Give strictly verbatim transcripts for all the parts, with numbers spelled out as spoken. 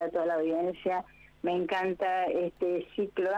a toda la audiencia. Me encanta este ciclo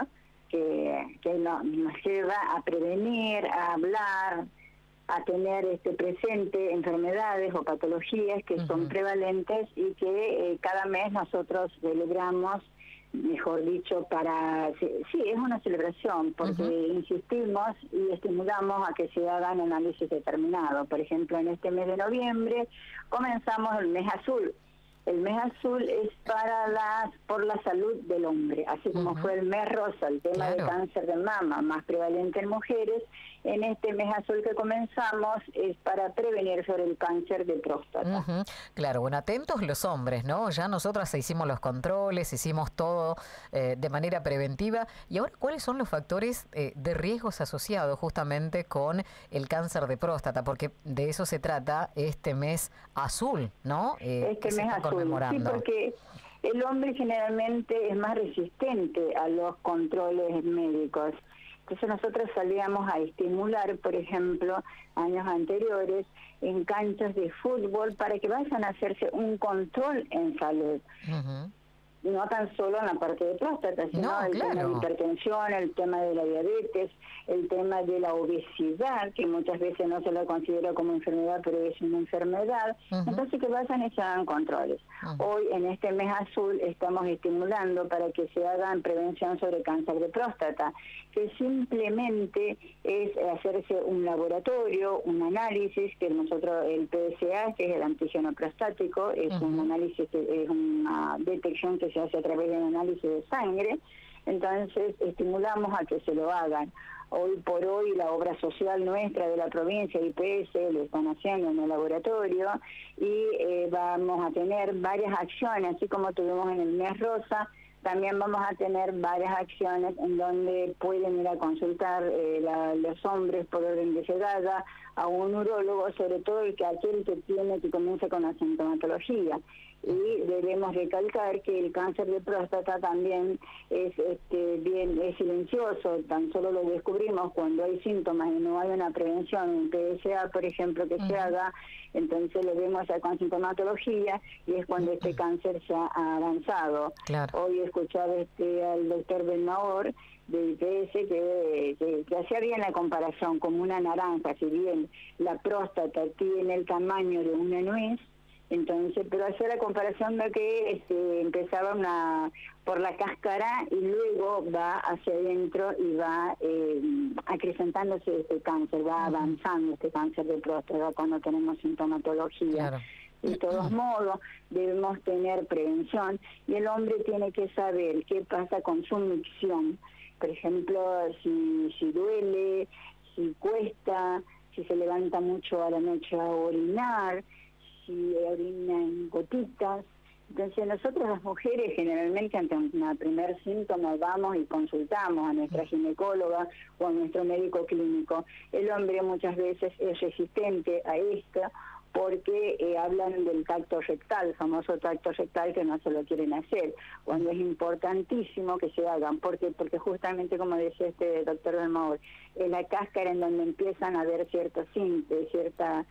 que, que nos, nos lleva a prevenir, a hablar, a tener este presente enfermedades o patologías que uh-huh. son prevalentes y que eh, cada mes nosotros celebramos, mejor dicho, para... Sí, es una celebración, porque uh-huh. insistimos y estimulamos a que se hagan análisis determinados. Por ejemplo, en este mes de noviembre comenzamos el mes azul. El mes azul es para las por la salud del hombre, así como uh-huh. fue el mes rosa, el tema claro. de cáncer de mama, más prevalente en mujeres. En este mes azul que comenzamos es para prevenir sobre el cáncer de próstata. Uh-huh. Claro, bueno, atentos los hombres, ¿no? Ya nosotras hicimos los controles, hicimos todo eh, de manera preventiva. Y ahora, ¿cuáles son los factores eh, de riesgos asociados justamente con el cáncer de próstata? Porque de eso se trata este mes azul, ¿no? Eh, este mes azul, sí, porque el hombre generalmente es más resistente a los controles médicos. Entonces nosotros salíamos a estimular, por ejemplo, años anteriores, en canchas de fútbol para que vayan a hacerse un control en salud. Uh-huh. No tan solo en la parte de próstata, sino no, el claro. tema de hipertensión, el tema de la diabetes, el tema de la obesidad, que muchas veces no se la considera como enfermedad, pero es una enfermedad. Uh-huh. Entonces que vayan y se hagan controles. Uh-huh. Hoy, en este mes azul, estamos estimulando para que se hagan prevención sobre cáncer de próstata, que simplemente es hacerse un laboratorio, un análisis, que nosotros, el P S A, que es el antígeno prostático, es uh-huh. un análisis, es una detección que se hace a través de un análisis de sangre. Entonces estimulamos a que se lo hagan. Hoy por hoy la obra social nuestra de la provincia, I P S, lo están haciendo en el laboratorio y eh, vamos a tener varias acciones, así como tuvimos en el mes rosa. También vamos a tener varias acciones en donde pueden ir a consultar eh, la, los hombres por orden de llegada a un urólogo, sobre todo el que aquel que tiene que comienza con la sintomatología. Y debemos recalcar que el cáncer de próstata también es este, bien es silencioso, tan solo lo descubrimos cuando hay síntomas y no hay una prevención, un P S A, por ejemplo, que uh-huh. se haga, entonces lo vemos ya con sintomatología y es cuando uh-huh. este cáncer se ha avanzado. Claro. Hoy he escuchado este, al doctor Belmaor del I P S que, que, que hacía bien la comparación como una naranja, si bien la próstata tiene el tamaño de una nuez, entonces, pero hacía la comparación de que este, empezaba una por la cáscara y luego va hacia adentro y va eh, acrecentándose este cáncer, va uh-huh. avanzando este cáncer de próstata cuando tenemos sintomatología. Claro. De todos modos, debemos tener prevención y el hombre tiene que saber qué pasa con su micción. Por ejemplo, si, si duele, si cuesta, si se levanta mucho a la noche a orinar, si orina en gotitas. Entonces nosotros las mujeres generalmente ante un primer síntoma vamos y consultamos a nuestra ginecóloga o a nuestro médico clínico. El hombre muchas veces es resistente a esto porque eh, hablan del tacto rectal, el famoso tacto rectal que no se lo quieren hacer, cuando es importantísimo que se hagan, porque porque justamente como decía este doctor Belmaor, es la cáscara en donde empiezan a haber ciertos síntomas, cierta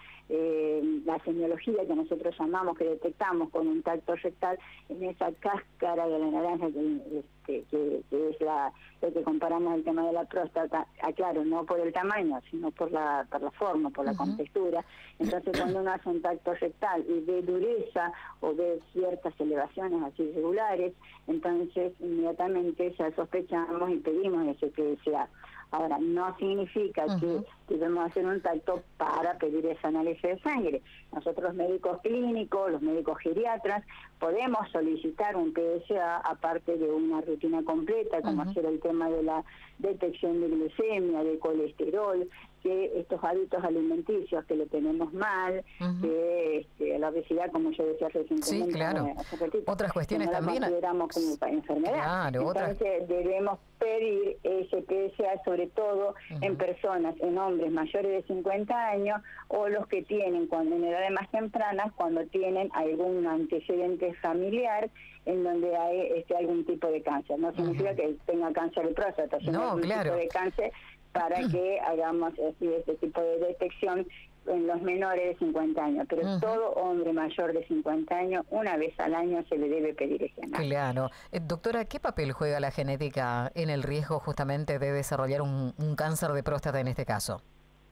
eh, la semiología que nosotros llamamos, que detectamos con un tacto rectal, en esa cáscara de la naranja que, este, que, que es la lo que comparamos el tema de la próstata, aclaro, no por el tamaño, sino por la, por la forma, por la uh-huh. contextura. Entonces cuando uno hace un tacto rectal y ve dureza o ve ciertas elevaciones así irregulares, entonces inmediatamente ya sospechamos y pedimos ese P S A. Ahora, no significa uh-huh. que debemos hacer un tacto para pedir ese análisis de sangre. Nosotros los médicos clínicos, los médicos geriatras, podemos solicitar un P S A aparte de una rutina completa, como uh-huh. hacer el tema de la detección de glucemia, de colesterol, que estos hábitos alimenticios que lo tenemos mal, uh-huh. que este, la obesidad, como yo decía recientemente, sí, claro. no, ratito, otras cuestiones no también. La consideramos como enfermedad. Claro, Entonces otras... debemos pedir ese P S A sobre todo uh-huh. en personas, en hombres mayores de cincuenta años o los que tienen cuando en edades más tempranas, cuando tienen algún antecedente familiar en donde hay este, algún tipo de cáncer. No significa uh-huh. que tenga cáncer de próstata, sino no, algún claro. tipo de cáncer para que hagamos así, este tipo de detección en los menores de cincuenta años, pero uh-huh. todo hombre mayor de cincuenta años, una vez al año se le debe pedir ese análisis. Claro. Eh, doctora, ¿qué papel juega la genética en el riesgo justamente de desarrollar un, un cáncer de próstata en este caso?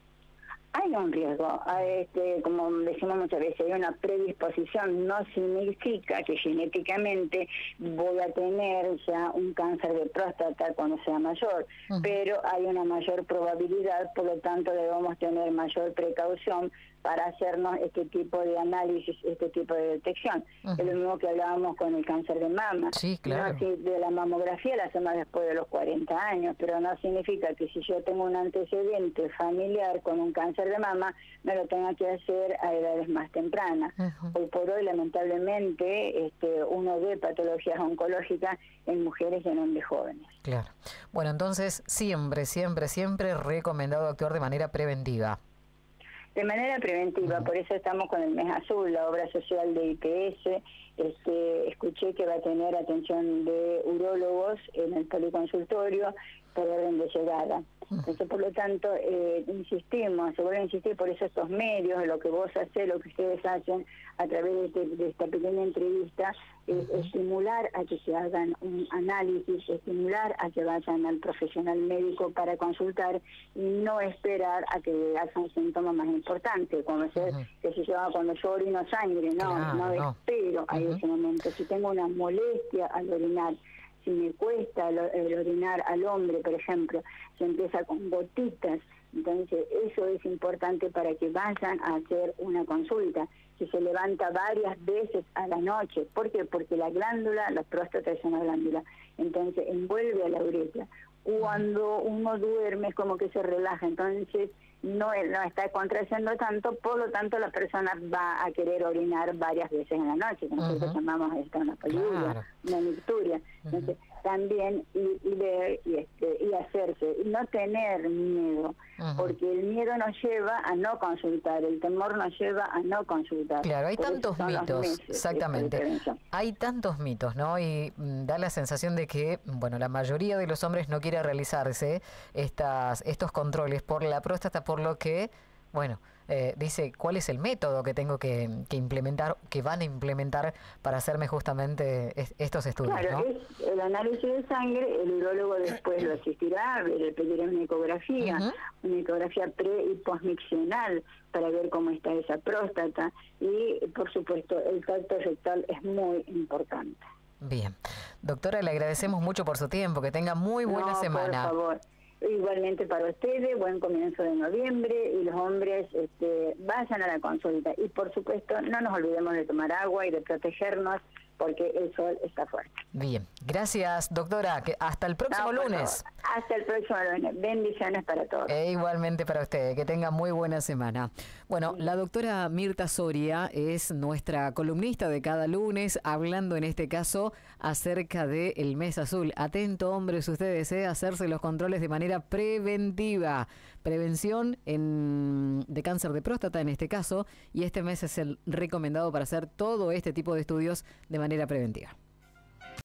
Hay un riesgo, este, como decimos muchas veces, hay una predisposición, no significa que genéticamente voy a tener ya un cáncer de próstata cuando sea mayor, uh-huh. pero hay una mayor probabilidad, por lo tanto debemos tener mayor precaución para hacernos este tipo de análisis, este tipo de detección. Uh-huh. Es lo mismo que hablábamos con el cáncer de mama. Sí, claro. No, si de la mamografía la hacemos después de los cuarenta años, pero no significa que si yo tengo un antecedente familiar con un cáncer de mama, me lo tenga que hacer a edades más tempranas. Uh-huh. Hoy por hoy, lamentablemente, este, uno ve patologías oncológicas en mujeres y en hombres jóvenes. Claro. Bueno, entonces, siempre, siempre, siempre recomendado actuar de manera preventiva. De manera preventiva, por eso estamos con el mes azul, la obra social de I P S. Este, escuché que va a tener atención de urólogos en el policonsultorio por orden de llegada. Entonces, por lo tanto, eh, insistimos, se vuelve a insistir por eso estos medios, lo que vos hacés, lo que ustedes hacen a través de, este, de esta pequeña entrevista, es estimular a que se hagan un análisis, estimular a que vayan al profesional médico para consultar y no esperar a que haya un síntoma más importante, como ser, uh-huh. que se llama cuando yo orino sangre, no, claro, no, no espero a uh-huh. ese momento. Si tengo una molestia al orinar, si me cuesta el, el orinar al hombre, por ejemplo, se empieza con gotitas, entonces eso es importante para que vayan a hacer una consulta. Si se levanta varias veces a la noche, ¿por qué? Porque la glándula, la próstata es una glándula, entonces envuelve a la uretra. Cuando uno duerme es como que se relaja, entonces no, no está contrayendo tanto, por lo tanto la persona va a querer orinar varias veces en la noche, que nosotros uh-huh. llamamos esta una poliuria, claro. una nicturia. Entonces uh-huh. también y, y leer y, este, y hacerse, y no tener miedo, uh-huh. porque el miedo nos lleva a no consultar, el temor nos lleva a no consultar. Claro, hay por tantos mitos, meses, exactamente, hay tantos mitos, ¿no? Y mm, da la sensación de que, bueno, la mayoría de los hombres no quiere realizarse estas estos controles por la próstata, por lo que, bueno, eh, dice cuál es el método que tengo que, que implementar, que van a implementar para hacerme justamente es, estos estudios, claro, ¿no? Es el análisis de sangre, el urólogo después lo asistirá, le pedirá una ecografía, uh-huh. una ecografía pre y postmiccional para ver cómo está esa próstata y, por supuesto, el tacto rectal es muy importante. Bien. Doctora, le agradecemos mucho por su tiempo, que tenga muy buena no, semana. Por favor. Igualmente para ustedes, buen comienzo de noviembre y los hombres este, vayan a la consulta y por supuesto no nos olvidemos de tomar agua y de protegernos porque el sol está fuerte. Bien, gracias doctora, que hasta el próximo no, lunes. Favor. Hasta el próximo lunes, bendiciones para todos. E igualmente para usted, que tenga muy buena semana. Bueno, la doctora Mirta Soria es nuestra columnista de cada lunes, hablando en este caso acerca del mes azul. Atento hombres ustedes, ¿eh? Hacerse los controles de manera preventiva. Prevención en, de cáncer de próstata en este caso, y este mes es el recomendado para hacer todo este tipo de estudios de manera preventiva.